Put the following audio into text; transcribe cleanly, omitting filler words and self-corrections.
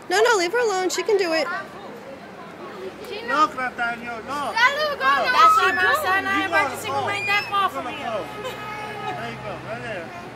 No, no, leave her alone. She can do it. Look, Nathaniel, look. That little girl knows That's what why she's my doing. son, I You ain't about to gotta single go. ain't that far from There here. you go, right there.